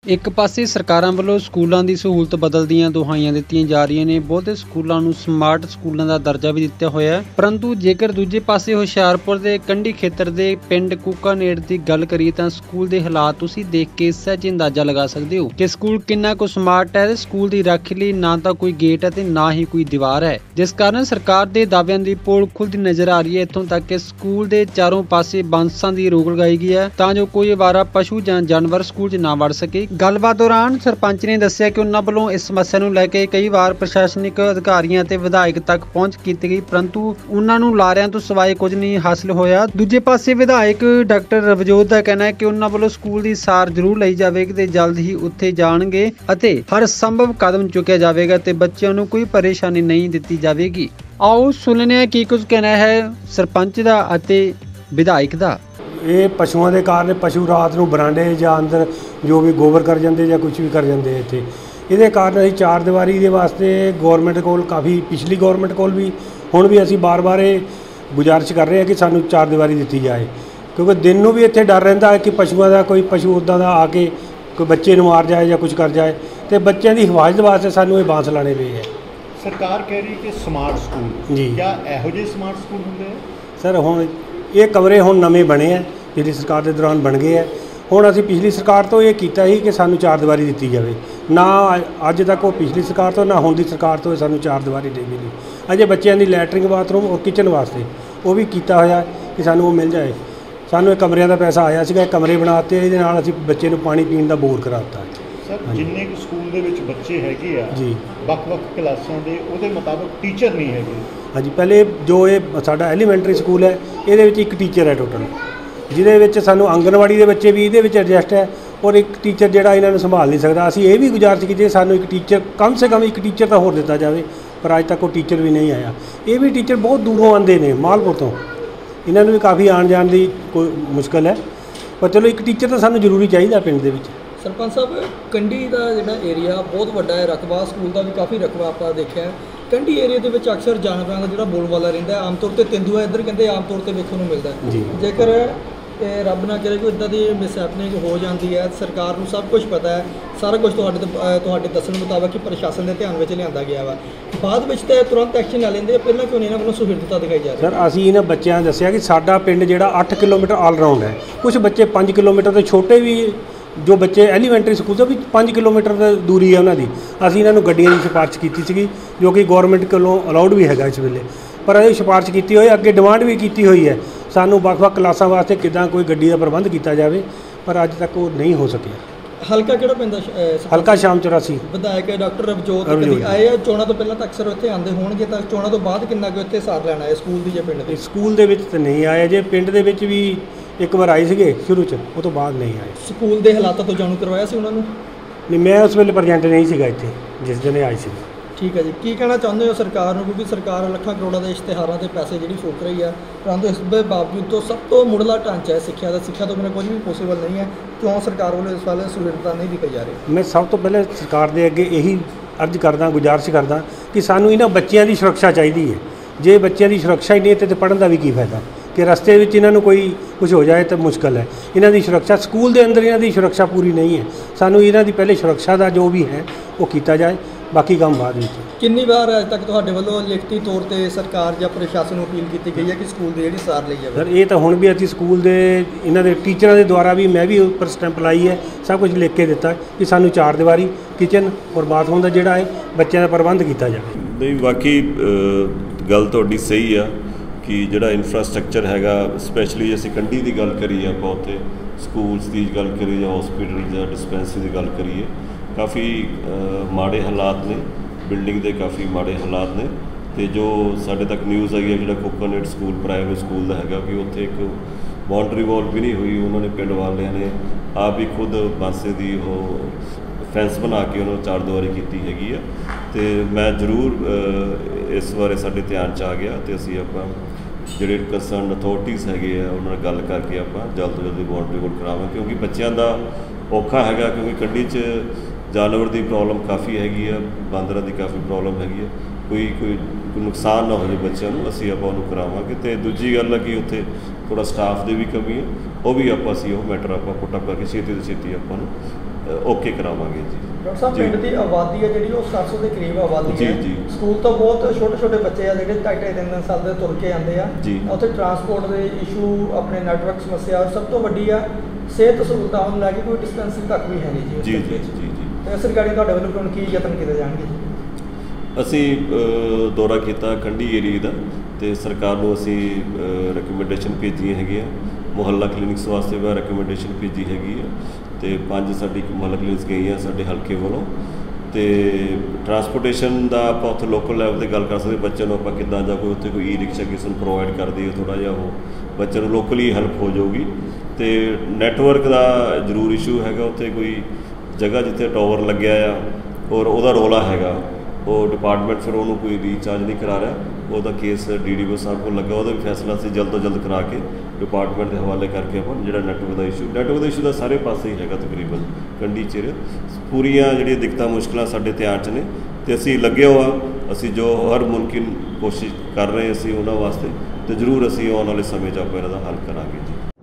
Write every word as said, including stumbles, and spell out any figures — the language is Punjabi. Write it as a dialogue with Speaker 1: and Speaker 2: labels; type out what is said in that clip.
Speaker 1: एक पासे सरकारां ਵੱਲੋਂ ਸਕੂਲਾਂ ਦੀ ਸਹੂਲਤ ਬਦਲਦੀਆਂ ਦੁਹਾਈਆਂ ਦਿੱਤੀਆਂ ਜਾ ਰਹੀਆਂ ਨੇ। ਬਹੁਤੇ ਸਕੂਲਾਂ ਨੂੰ ਸਮਾਰਟ ਸਕੂਲਾਂ ਦਾ ਦਰਜਾ ਵੀ ਦਿੱਤਾ ਹੋਇਆ ਹੈ, ਪਰੰਤੂ ਜੇਕਰ ਦੂਜੇ ਪਾਸੇ ਹੁਸ਼ਿਆਰਪੁਰ ਦੇ ਕੰਢੀ ਖੇਤਰ ਦੇ ਪਿੰਡ ਕੂਕਾਨੇੜ ਦੀ ਗੱਲ ਕਰੀਏ ਤਾਂ ਸਕੂਲ ਦੇ ਹਾਲਾਤ ਤੁਸੀਂ ਦੇਖ ਕੇ ਸਹਿਜ ਅੰਦਾਜ਼ਾ ਲਗਾ ਸਕਦੇ ਹੋ ਕਿ ਸਕੂਲ ਕਿੰਨਾ ਕੁ ਸਮਾਰਟ ਹੈ। ਸਕੂਲ ਦੀ ਰਾਖੀ ਲਈ ਨਾ ਤਾਂ ਕੋਈ ਗੇਟ ਹੈ ਤੇ ਨਾ ਹੀ ਕੋਈ ਦੀਵਾਰ ਹੈ, ਜਿਸ ਕਾਰਨ ਸਰਕਾਰ ਦੇ ਦਾਅਵਿਆਂ ਦੀ ਪੋਲ ਖੁੱਲਦੀ ਨਜ਼ਰ ਆ ਰਹੀ ਹੈ। ਇੱਥੋਂ ਤੱਕ ਕਿ ਸਕੂਲ ਦੇ ਚਾਰੋਂ ਪਾਸੇ ਬਾਂਸਾਂ ਦੀ ਰੋਕ ਲਗਾਈ ਗਈ ਹੈ ਤਾਂ ਜੋ ਕੋਈ ਅਵਾਰਾ ਪਸ਼ੂ ਜਾਂ ਜਾਨਵਰ ਸਕੂਲ 'ਚ ਨਾ ਵੜ ਸਕੇ। ਗੱਲਬਾਤ ਦੌਰਾਨ ਸਰਪੰਚ ਨੇ ਦੱਸਿਆ ਕਿ ਉਹਨਾਂ ਵੱਲੋਂ ਇਸ ਸਮੱਸਿਆ ਨੂੰ ਲੈ ਕੇ ਕਈ ਵਾਰ ਪ੍ਰਸ਼ਾਸਨਿਕ ਅਧਿਕਾਰੀਆਂ ਤੇ ਵਿਧਾਇਕ ਤੱਕ ਪਹੁੰਚ ਕੀਤੀ ਗਈ, ਪਰੰਤੂ ਉਹਨਾਂ ਨੂੰ ਲਾਰਿਆਂ ਤੋਂ ਸਿਵਾਏ ਕੁਝ ਨਹੀਂ ਹਾਸਲ ਹੋਇਆ। ਦੂਜੇ ਪਾਸੇ ਵਿਧਾਇਕ ਡਾਕਟਰ ਰਵਜੋਤ ਦਾ ਕਹਿਣਾ ਹੈ ਕਿ ਉਹਨਾਂ ਵੱਲੋਂ ਸਕੂਲ ਦੀ ਸਾਰ ਜ਼ਰੂਰ ਲਈ ਜਾਵੇਗੀ ਤੇ ਜਲਦ ਹੀ ਉੱਥੇ ਜਾਣਗੇ ਅਤੇ ਹਰ ਸੰਭਵ ਕਦਮ ਚੁੱਕਿਆ ਜਾਵੇਗਾ ਤੇ ਬੱਚਿਆਂ ਨੂੰ ਕੋਈ ਪਰੇਸ਼ਾਨੀ ਨਹੀਂ ਦਿੱਤੀ ਜਾਵੇਗੀ। ਆਓ ਸੁਣਨੇ ਹਾਂ ਕੀ ਕੁਝ ਕਹਿਣਾ ਹੈ ਸਰਪੰਚ ਦਾ ਅਤੇ ਵਿਧਾਇਕ ਦਾ।
Speaker 2: ਇਹ ਪਸ਼ੂਆਂ ਦੇ ਕਾਰਨ ਪਸ਼ੂ ਰਾਤ ਨੂੰ ਬਰਾਂਡੇ ਜਾਂ ਅੰਦਰ ਜੋ ਵੀ ਗੋਬਰ ਕਰ ਜਾਂਦੇ ਜਾਂ ਕੁਝ ਵੀ ਕਰ ਜਾਂਦੇ ਇੱਥੇ। ਇਹਦੇ ਕਾਰਨ ਅਸੀਂ ਚਾਰ ਦੀਵਾਰੀ ਦੇ ਵਾਸਤੇ ਗੌਰਮੈਂਟ ਕੋਲ ਕਾਫੀ ਪਿਛਲੀ ਗੌਰਮੈਂਟ ਕੋਲ ਵੀ ਹੁਣ ਵੀ ਅਸੀਂ ਬਾਰ-ਬਾਰ ਇਹ ਗੁਜ਼ਾਰਿਸ਼ ਕਰ ਰਹੇ ਹਾਂ ਕਿ ਸਾਨੂੰ ਚਾਰ ਦੀਵਾਰੀ ਦਿੱਤੀ ਜਾਏ, ਕਿਉਂਕਿ ਦਿਨ ਨੂੰ ਵੀ ਇੱਥੇ ਡਰ ਰਹਿੰਦਾ ਹੈ ਕਿ ਪਸ਼ੂਆਂ ਦਾ ਕੋਈ ਪਸ਼ੂ ਉੱਦਾਂ ਦਾ ਆ ਕੇ ਕੋਈ ਬੱਚੇ ਨੂੰ ਮਾਰ ਜਾਏ ਜਾਂ ਕੁਝ ਕਰ ਜਾਏ, ਤੇ ਬੱਚਿਆਂ ਦੀ ਹਿਫਾਜ਼ਤ ਵਾਸਤੇ ਸਾਨੂੰ ਇਹ ਬਾਂਸ ਲਾਣੇ ਪਏ ਹੈ।
Speaker 3: ਸਰਕਾਰ ਕਹਿ ਰਹੀ ਕਿ ਸਮਾਰਟ ਸਕੂਲ
Speaker 2: ਜੀ,
Speaker 3: ਕਿਆ ਇਹੋ ਜਿਹੇ ਸਮਾਰਟ ਸਕੂਲ ਹੁੰਦੇ ਆ?
Speaker 2: ਸਰ ਹੁਣ ਇਹ ਕਮਰੇ ਹੁਣ ਨਵੇਂ ਬਣੇ ਆ, ਜਿਹੜੀ ਸਰਕਾਰ ਦੇ ਦੌਰਾਨ ਬਣ ਗਏ ਆ। ਹੁਣ ਅਸੀਂ ਪਿਛਲੀ ਸਰਕਾਰ ਤੋਂ ਇਹ ਕੀਤਾ ਸੀ ਕਿ ਸਾਨੂੰ ਚਾਰ ਦੀਵਾਰੀ ਦਿੱਤੀ ਜਾਵੇ, ਨਾ ਅੱਜ ਤੱਕ ਉਹ ਪਿਛਲੀ ਸਰਕਾਰ ਤੋਂ ਨਾ ਹੁਣ ਦੀ ਸਰਕਾਰ ਤੋਂ ਸਾਨੂੰ ਚਾਰ ਦੀਵਾਰੀ ਨਹੀਂ ਮਿਲੀ। ਅਜੇ ਬੱਚਿਆਂ ਦੀ ਲੈਟਰਿੰਗ ਬਾਥਰੂਮ ਔਰ ਕਿਚਨ ਵਾਸਤੇ ਉਹ ਵੀ ਕੀਤਾ ਹੋਇਆ ਕਿ ਸਾਨੂੰ ਉਹ ਮਿਲ ਜਾਏ। ਸਾਨੂੰ ਇਹ ਕਮਰਿਆਂ ਦਾ ਪੈਸਾ ਆਇਆ ਸੀਗਾ, ਕਮਰੇ ਬਣਾਤੇ, ਇਹਦੇ ਨਾਲ ਅਸੀਂ ਬੱਚੇ ਨੂੰ ਪਾਣੀ ਪੀਣ ਦਾ ਬੋਰ ਕਰਾ ਦਿੱਤਾ।
Speaker 3: ਸਰ ਜਿੰਨੇ ਕੁ ਸਕੂਲ ਦੇ ਵਿੱਚ ਬੱਚੇ ਹੈਗੇ ਆ
Speaker 2: ਜੀ
Speaker 3: ਵੱਖ-ਵੱਖ ਕਲਾਸਾਂ ਦੇ, ਉਹਦੇ ਮੁਤਾਬਕ ਟੀਚਰ ਨਹੀਂ ਹੈਗੇ।
Speaker 2: ਹਾਂਜੀ, ਪਹਿਲੇ ਜੋ ਇਹ ਸਾਡਾ ਐਲੀਮੈਂਟਰੀ ਸਕੂਲ ਹੈ ਇਹਦੇ ਵਿੱਚ ਇੱਕ ਟੀਚਰ ਹੈ ਟੋਟਲ, ਜਿਹਦੇ ਵਿੱਚ ਸਾਨੂੰ ਆਂਗਣਵਾੜੀ ਦੇ ਬੱਚੇ ਵੀ ਇਹਦੇ ਵਿੱਚ ਐਡਜਸਟ ਹੈ ਔਰ ਇੱਕ ਟੀਚਰ ਜਿਹੜਾ ਇਹਨਾਂ ਨੂੰ ਸੰਭਾਲ ਨਹੀਂ ਸਕਦਾ। ਅਸੀਂ ਇਹ ਵੀ ਗੁਜ਼ਾਰਿਸ਼ ਕੀਤੀ ਸਾਨੂੰ ਇੱਕ ਟੀਚਰ ਕਮ ਸੇ ਕਮ ਇੱਕ ਟੀਚਰ ਤਾਂ ਹੋਰ ਦਿੱਤਾ ਜਾਵੇ, ਪਰ ਅੱਜ ਤੱਕ ਉਹ ਟੀਚਰ ਵੀ ਨਹੀਂ ਆਇਆ। ਇਹ ਵੀ ਟੀਚਰ ਬਹੁਤ ਦੂਰੋਂ ਆਉਂਦੇ ਨੇ, ਮਾਲਪੁਰ ਤੋਂ, ਇਹਨਾਂ ਨੂੰ ਵੀ ਕਾਫੀ ਆਉਣ ਜਾਣ ਦੀ ਕੋਈ ਮੁਸ਼ਕਿਲ ਹੈ, ਪਰ ਚਲੋ ਇੱਕ ਟੀਚਰ ਤਾਂ ਸਾਨੂੰ ਜ਼ਰੂਰੀ ਚਾਹੀਦਾ ਪਿੰਡ ਦੇ ਵਿੱਚ।
Speaker 4: ਸਰਪੰਚ ਸਾਹਿਬ, ਕੰਢੀ ਦਾ ਜਿਹੜਾ ਏਰੀਆ ਬਹੁਤ ਵੱਡਾ ਹੈ, ਰਕਬਾ ਸਕੂਲ ਦਾ ਵੀ ਕਾਫੀ ਰਕਬਾ ਆਪਾਂ ਦੇਖਿਆ। ਕੰਢੀ ਏਰੀਆ ਦੇ ਵਿੱਚ ਅਕਸਰ ਜਾਨਵਰਾਂ ਦਾ ਜਿਹੜਾ ਬੋਲਬਾਲਾ ਰਹਿੰਦਾ, ਆਮ ਤੌਰ 'ਤੇ ਤੇਂਦੂਆ ਇੱਧਰ ਕਹਿੰਦੇ ਆਮ ਤੌਰ 'ਤੇ ਵੇਖਣ ਨੂੰ ਮਿਲਦਾ। ਜੇਕਰ ਇਹ ਰੱਬ ਨਾ ਕਰੇ ਕੋਈ ਇੱਦਾਂ ਦੀ ਮਿਸਹੈਪਨਿੰਗ ਹੋ ਜਾਂਦੀ ਹੈ, ਸਰਕਾਰ ਨੂੰ ਸਭ ਕੁਝ ਪਤਾ ਹੈ, ਸਾਰਾ ਕੁਝ ਤੁਹਾਡੇ ਤੋਂ ਤੁਹਾਡੇ ਦੱਸਣ ਮੁਤਾਬਕ ਕਿ ਪ੍ਰਸ਼ਾਸਨ ਦੇ ਧਿਆਨ ਵਿੱਚ ਲਿਆਂਦਾ ਗਿਆ ਵਾ, ਬਾਅਦ ਵਿੱਚ ਤਾਂ ਤੁਰੰਤ ਐਕਸ਼ਨ ਲੈ ਲੈਂਦੇ, ਪਹਿਲਾਂ ਕਿਉਂ ਨਹੀਂ ਇਹਨਾਂ ਵੱਲੋਂ ਸੁਹਿਰਦਤਾ ਦਿਖਾਈ ਜਾ ਰਹੀ?
Speaker 2: ਸਰ ਅਸੀਂ ਇਹਨਾਂ ਬੱਚਿਆਂ ਨੇ ਦੱਸਿਆ ਕਿ ਸਾਡਾ ਪਿੰਡ ਜਿਹੜਾ ਅੱਠ ਕਿਲੋਮੀਟਰ ਆਲ ਰਾਊਂਡ ਹੈ, ਕੁਝ ਬੱਚੇ ਪੰਜ ਕਿਲੋਮੀਟਰ ਤੋਂ ਛੋਟੇ ਵੀ, ਜੋ ਬੱਚੇ ਐਲੀਮੈਂਟਰੀ ਸਕੂਲ ਤੋਂ ਵੀ ਪੰਜ ਕਿਲੋਮੀਟਰ ਦੀ ਦੂਰੀ ਹੈ ਉਹਨਾਂ ਦੀ। ਅਸੀਂ ਇਹਨਾਂ ਨੂੰ ਗੱਡੀਆਂ ਦੀ ਸਿਫਾਰਿਸ਼ ਕੀਤੀ ਸੀਗੀ, ਜੋ ਕਿ ਗੌਰਮੈਂਟ ਕੋਲੋਂ ਅਲਾਉਡ ਵੀ ਹੈਗਾ ਇਸ ਵੇਲੇ, ਪਰ ਇਹ ਸਿਫਾਰਿਸ਼ ਕੀਤੀ ਹੋਈ, ਅੱਗੇ ਡਿਮਾਂਡ ਵੀ ਕੀਤੀ ਹੋਈ ਹੈ ਸਾਨੂੰ ਵੱਖ-ਵੱਖ ਕਲਾਸਾਂ ਵਾਸਤੇ ਕਿੱਦਾਂ ਕੋਈ ਗੱਡੀ ਦਾ ਪ੍ਰਬੰਧ ਕੀਤਾ ਜਾਵੇ, ਪਰ ਅੱਜ ਤੱਕ ਉਹ ਨਹੀਂ ਹੋ ਸਕਿਆ।
Speaker 4: ਹਲਕਾ ਕਿਹੜਾ ਪੈਂਦਾ?
Speaker 2: ਹਲਕਾ ਸ਼ਾਮ ਚੁਰਾਸੀ।
Speaker 4: ਵਿਧਾਇਕ ਡਾਕਟਰ ਰਵਜੋਤ ਕਦੀ ਆਏ ਆ? ਚੋਣਾਂ ਤੋਂ ਪਹਿਲਾਂ ਤਾਂ ਅਕਸਰ ਇੱਥੇ ਆਉਂਦੇ ਹੋਣਗੇ, ਤਾਂ ਚੋਣਾਂ ਤੋਂ ਬਾਅਦ ਕਿੰਨਾ ਕੁ ਇੱਥੇ ਸਾਰ ਲੈਣਾ ਹੈ ਸਕੂਲ ਦੀ ਜਾਂ ਪਿੰਡ ਦੀ?
Speaker 2: ਸਕੂਲ ਦੇ ਵਿੱਚ ਤਾਂ ਨਹੀਂ ਆਏ, ਜੇ ਪਿੰਡ ਦੇ ਵਿੱਚ ਵੀ ਇੱਕ ਵਾਰ ਆਏ ਸੀਗੇ ਸ਼ੁਰੂ 'ਚ, ਉਹ ਤੋਂ ਬਾਅਦ ਨਹੀਂ ਆਏ।
Speaker 4: ਸਕੂਲ ਦੇ ਹਾਲਾਤਾਂ ਤੋਂ ਜਾਣੂ ਕਰਵਾਇਆ ਸੀ ਉਹਨਾਂ ਨੂੰ?
Speaker 2: ਨਹੀਂ, ਮੈਂ ਉਸ ਵੇਲੇ ਪ੍ਰੈਜ਼ੈਂਟ ਨਹੀਂ ਸੀਗਾ ਇੱਥੇ ਜਿਸ ਦਿਨ ਆਏ ਸੀ।
Speaker 4: ਠੀਕ ਹੈ ਜੀ, ਕੀ ਕਹਿਣਾ ਚਾਹੁੰਦੇ ਹੋ ਸਰਕਾਰ ਨੂੰ? ਕਿਉਂਕਿ ਸਰਕਾਰ ਲੱਖਾਂ ਕਰੋੜਾਂ ਦੇ ਇਸ਼ਤਿਹਾਰਾਂ ਦੇ ਪੈਸੇ ਜਿਹੜੀ ਫੂਕ ਰਹੀ ਆ, ਪਰੰਤੂ ਇਸ ਦੇ ਬਾਵਜੂਦ ਤੋਂ ਸਭ ਤੋਂ ਮੁੱਢਲਾ ਢਾਂਚਾ ਹੈ ਸਿੱਖਿਆ ਦਾ, ਸਿੱਖਿਆ ਤੋਂ ਬਿਨਾਂ ਕੁਝ ਵੀ ਪੋਸੀਬਲ ਨਹੀਂ ਹੈ। ਕਿਉਂ ਸਰਕਾਰ ਵੱਲੋਂ ਇਸ ਵੱਲ ਸੁਹਿਰਦਤਾ ਨਹੀਂ ਦਿਖਾਈ ਜਾ ਰਹੀ?
Speaker 2: ਮੈਂ ਸਭ ਤੋਂ ਪਹਿਲੇ ਸਰਕਾਰ ਦੇ ਅੱਗੇ ਇਹੀ ਅਰਜ਼ ਕਰਦਾ, ਗੁਜ਼ਾਰਿਸ਼ ਕਰਦਾ ਕਿ ਸਾਨੂੰ ਇਹਨਾਂ ਬੱਚਿਆਂ ਦੀ ਸੁਰੱਖਿਆ ਚਾਹੀਦੀ ਹੈ। ਜੇ ਬੱਚਿਆਂ ਦੀ ਸੁਰੱਖਿਆ ਹੀ ਨਹੀਂ ਤੇ ਪੜ੍ਹਨ ਦਾ ਵੀ ਕੀ ਫਾਇਦਾ, ਕਿ ਰਸਤੇ ਵਿੱਚ ਇਹਨਾਂ ਨੂੰ ਕੋਈ ਕੁਝ ਹੋ ਜਾਏ ਤਾਂ ਮੁਸ਼ਕਲ ਹੈ। ਇਹਨਾਂ ਦੀ ਸੁਰੱਖਿਆ ਸਕੂਲ ਦੇ ਅੰਦਰ ਇਹਨਾਂ ਦੀ ਸੁਰੱਖਿਆ ਪੂਰੀ ਨਹੀਂ ਹੈ, ਸਾਨੂੰ ਇਹਨਾਂ ਦੀ ਪਹਿਲੇ ਸੁਰੱਖਿਆ ਦਾ ਜੋ ਵੀ ਹੈ ਉਹ ਕੀਤਾ ਜਾਏ, ਬਾਕੀ ਕੰਮ ਬਾਅਦ ਵਿੱਚ।
Speaker 4: ਕਿੰਨੀ ਵਾਰ ਅੱਜ ਤੱਕ ਤੁਹਾਡੇ ਵੱਲੋਂ ਲਿਖਤੀ ਤੌਰ ਤੇ ਸਰਕਾਰ ਜਾਂ ਪ੍ਰਸ਼ਾਸਨ ਨੂੰ ਅਪੀਲ ਕੀਤੀ ਗਈ ਹੈ ਕਿ ਸਕੂਲ ਦੀ ਜਿਹੜੀ ਸਾਰ ਲਈ ਜਾਵੇ?
Speaker 2: ਸਰ ਇਹ ਤਾਂ ਹੁਣ ਵੀ ਅਸੀਂ ਸਕੂਲ ਦੇ ਇਹਨਾਂ ਦੇ ਟੀਚਰਾਂ ਦੇ ਦੁਆਰਾ ਵੀ ਮੈਂ ਵੀ ਉੱਪਰ ਸਟੈਂਪ ਲਾਈ ਹੈ, ਸਭ ਕੁਝ ਲਿਖ ਕੇ ਦਿੱਤਾ ਕਿ ਸਾਨੂੰ ਚਾਰ ਦੀਵਾਰੀ, ਕਿਚਨ ਔਰ ਬਾਥਰੂਮ ਦਾ ਜਿਹੜਾ ਹੈ ਬੱਚਿਆਂ ਦਾ ਪ੍ਰਬੰਧ ਕੀਤਾ ਜਾਵੇ।
Speaker 5: ਨਹੀਂ, ਬਾਕੀ ਗੱਲ ਤੁਹਾਡੀ ਸਹੀ ਆ ਕਿ ਜਿਹੜਾ ਇਨਫਰਾਸਟਰਕਚਰ ਹੈਗਾ, ਸਪੈਸ਼ਲੀ ਅਸੀਂ ਕੰਢੀ ਦੀ ਗੱਲ ਕਰੀਏ, ਆਪਾਂ ਉੱਥੇ ਸਕੂਲਸ ਦੀ ਗੱਲ ਕਰੀਏ ਜਾਂ ਹਸਪੀਟਲ ਜਾਂ ਡਿਸਪੈਂਸਰੀ ਦੀ ਗੱਲ ਕਰੀਏ, ਕਾਫੀ ਮਾੜੇ ਹਾਲਾਤ ਨੇ, ਬਿਲਡਿੰਗ ਦੇ ਕਾਫੀ ਮਾੜੇ ਹਾਲਾਤ ਨੇ। ਅਤੇ ਜੋ ਸਾਡੇ ਤੱਕ ਨਿਊਜ਼ ਆਈ ਹੈ ਜਿਹੜਾ ਕੋਕੋਨਟ ਸਕੂਲ ਪ੍ਰਾਈਵੇਟ ਸਕੂਲ ਦਾ ਹੈਗਾ ਕਿ ਉੱਥੇ ਇੱਕ ਬਾਉਂਡਰੀ ਵਾਲ ਵੀ ਨਹੀਂ ਹੋਈ, ਉਹਨਾਂ ਨੇ ਪਿੰਡ ਵਾਲਿਆਂ ਨੇ ਆਪ ਹੀ ਖੁਦ ਬਾਂਸੇ ਦੀ ਉਹ ਫੈਂਸ ਬਣਾ ਕੇ ਉਹਨਾਂ ਨੂੰ ਚਾਰ ਦੀਵਾਰੀ ਕੀਤੀ ਹੈਗੀ ਆ। ਅਤੇ ਮੈਂ ਜ਼ਰੂਰ ਇਸ ਬਾਰੇ ਸਾਡੇ ਧਿਆਨ 'ਚ ਆ ਗਿਆ ਅਤੇ ਅਸੀਂ ਆਪਾਂ ਜਿਹੜੇ ਕੰਸਰਨ ਅਥਾਰਟੀਜ਼ ਹੈਗੇ ਆ ਉਹਨਾਂ ਨਾਲ ਗੱਲ ਕਰਕੇ ਆਪਾਂ ਜਲਦ ਤੋਂ ਜਲਦੀ ਬਾਉਂਡਰੀ ਵਾਲ ਕਰਾਵਾਂਗੇ, ਕਿਉਂਕਿ ਬੱਚਿਆਂ ਦਾ ਔਖਾ ਹੈਗਾ, ਕਿਉਂਕਿ ਕੰਢੀ 'ਚ ਜਾਨਵਰ ਦੀ ਪ੍ਰੋਬਲਮ ਕਾਫੀ ਹੈਗੀ ਆ, ਬਾਂਦਰਾਂ ਦੀ ਕਾਫੀ ਪ੍ਰੋਬਲਮ ਹੈਗੀ ਆ, ਕੋਈ ਕੋਈ ਕੋਈ ਨੁਕਸਾਨ ਨਾ ਹੋ ਜਾਵੇ ਬੱਚਿਆਂ ਨੂੰ, ਅਸੀਂ ਆਪਾਂ ਉਹਨੂੰ ਕਰਾਵਾਂਗੇ। ਅਤੇ ਦੂਜੀ ਗੱਲ ਹੈ ਕਿ ਉੱਥੇ ਥੋੜ੍ਹਾ ਸਟਾਫ ਦੀ ਵੀ ਕਮੀ ਹੈ, ਉਹ ਵੀ ਆਪਾਂ ਅਸੀਂ ਉਹ ਮੈਟਰ ਆਪਾਂ ਪੁੱਟ ਅਪ ਕਰਕੇ ਛੇਤੀ ਤੋਂ ਛੇਤੀ ਆਪਾਂ ਨੂੰ ਓਕੇ ਕਰਾਵਾਂਗੇ ਜੀ।
Speaker 4: ਡਾਕਟਰ ਸਾਹਿਬ
Speaker 5: ਜੀ।
Speaker 4: ਪਿੰਡ ਦੀ ਆਬਾਦੀ ਹੈ ਜਿਹੜੀ ਉਹ ਸੱਤ ਸੌ ਦੇ ਕਰੀਬ ਆਬਾਦੀ
Speaker 5: ਜੀ,
Speaker 4: ਹੈ।
Speaker 5: ਜੀ।
Speaker 4: ਸਕੂਲ ਤੋਂ ਬਹੁਤ ਛੋਟੇ ਛੋਟੇ ਬੱਚੇ ਆ ਜਿਹੜੇ ਢਾਈ ਢਾਈ ਤਿੰਨ ਤਿੰਨ ਸਾਲ ਦੇ ਤੁਰ ਕੇ ਆਉਂਦੇ ਆ।
Speaker 5: ਜੀ।
Speaker 4: ਉੱਥੇ ਟਰਾਂਸਪੋਰਟ ਦੇ ਇਸ਼ੂ, ਆਪਣੇ ਨੈਟਵਰਕ ਸਮੱਸਿਆ ਸਭ ਤੋਂ ਵੱਡੀ ਆ। ਸਿਹਤ ਸਹੂਲਤਾਂ ਨੂੰ ਲੈ ਕੇ ਕੋਈ ਡਿਸਪੈਂਸਰੀ ਤੱਕ ਵੀ ਹੈ ਨਹੀਂ ਜੀ ਉਸ
Speaker 5: ਜੀ
Speaker 4: ਪਿੰਡ
Speaker 5: ਜੀ
Speaker 4: ਵਿੱਚ।
Speaker 5: ਜੀ ਜੀ
Speaker 4: ਤੇ ਇਸ ਰਿਗਾਰਡਿੰਗ ਤੁਹਾਡੇ ਵੱਲੋਂ ਹੁਣ ਕੀ ਯਤਨ ਕੀਤੇ ਜਾਣਗੇ ਜੀ?
Speaker 5: ਅਸੀਂ ਅ, ਦੌਰਾ ਕੀਤਾ ਕੰਢੀ ਏਰੀਏ ਦਾ, ਤੇ ਸਰਕਾਰ ਨੂੰ ਅਸੀਂ ਰਿਕਮੈਂਡੇਸ਼ਨ ਭੇਜੀਆਂ ਹੈਗੀਆਂ। ਮੁਹੱਲਾ ਕਲੀਨਿਕਸ ਵਾਸਤੇ ਵੀ ਰਿਕਮੈਂਡੇਸ਼ਨ ਭੇਜੀ ਹੈਗੀ ਆ, ਤੇ ਪੰਜ ਸਾਡੀ ਮੁਹੱਲਾ ਕਲੀਨਿਕਸ ਗਈਆਂ ਸਾਡੇ ਹਲਕੇ ਵੱਲੋਂ। ਤੇ ਟਰਾਂਸਪੋਰਟੇਸ਼ਨ ਦਾ ਆਪਾਂ ਉੱਥੇ ਲੋਕਲ ਲੈਵਲ 'ਤੇ ਗੱਲ ਕਰ ਸਕਦੇ, ਬੱਚੇ ਨੂੰ ਆਪਾਂ ਕਿੱਦਾਂ, ਜਾਂ ਕੋਈ ਉੱਥੇ ਕੋਈ ਈ ਰਿਕਸ਼ਾ ਕਿਸੇ ਨੂੰ ਪ੍ਰੋਵਾਈਡ ਕਰ ਦਈਏ, ਥੋੜ੍ਹਾ ਜਿਹਾ ਉਹ ਬੱਚੇ ਨੂੰ ਲੋਕਲੀ ਹੈਲਪ ਹੋ ਜਾਊਗੀ। ਤੇ ਨੈਟਵਰਕ ਦਾ ਜ਼ਰੂਰ ਇਸ਼ੂ ਹੈਗਾ, ਉੱਥੇ ਕੋਈ ਜਗ੍ਹਾ ਜਿੱਥੇ ਟਾਵਰ ਲੱਗਿਆ ਆ ਔਰ ਉਹਦਾ ਰੌਲਾ ਹੈਗਾ, ਉਹ ਡਿਪਾਰਟਮੈਂਟ ਫਿਰ ਉਹਨੂੰ ਕੋਈ ਰੀਚਾਰਜ ਨਹੀਂ ਕਰਾ ਰਿਹਾ। ਉਹਦਾ ਕੇਸ ਡੀ ਡੀ ਓ ਸਾਹਿਬ ਕੋਲ ਲੱਗਾ, ਉਹਦਾ ਵੀ ਫੈਸਲਾ ਅਸੀਂ ਜਲਦ ਤੋਂ ਜਲਦ ਕਰਾ ਕੇ ਡਿਪਾਰਟਮੈਂਟ ਦੇ ਹਵਾਲੇ ਕਰਕੇ ਆਪਾਂ ਜਿਹੜਾ ਨੈਟਵਰਕ ਦਾ ਇਸ਼ੂ ਨੈਟਵਰਕ ਦਾ ਇਸ਼ੂ ਦਾ ਸਾਰੇ ਪਾਸੇ ਹੀ ਹੈਗਾ ਤਕਰੀਬਨ ਕੰਢੀ 'ਚ। ਪੂਰੀਆਂ ਜਿਹੜੀਆਂ ਦਿੱਕਤਾਂ ਮੁਸ਼ਕਲਾਂ ਸਾਡੇ ਧਿਆਨ 'ਚ ਨੇ, ਤੇ ਅਸੀਂ ਲੱਗੇ ਹੋਆ, ਅਸੀਂ ਜੋ ਹਰ ਮੁਮਕਿਨ ਕੋਸ਼ਿਸ਼ ਕਰ ਰਹੇ ਅਸੀਂ ਉਹਨਾਂ ਵਾਸਤੇ, ਤੇ ਜ਼ਰੂਰ ਅਸੀਂ ਆਉਣ ਵਾਲੇ ਸਮੇਂ 'ਚ ਆਪਾਂ ਇਹਨਾਂ ਦਾ ਹੱਲ ਕਰਾਂਗੇ ਜੀ।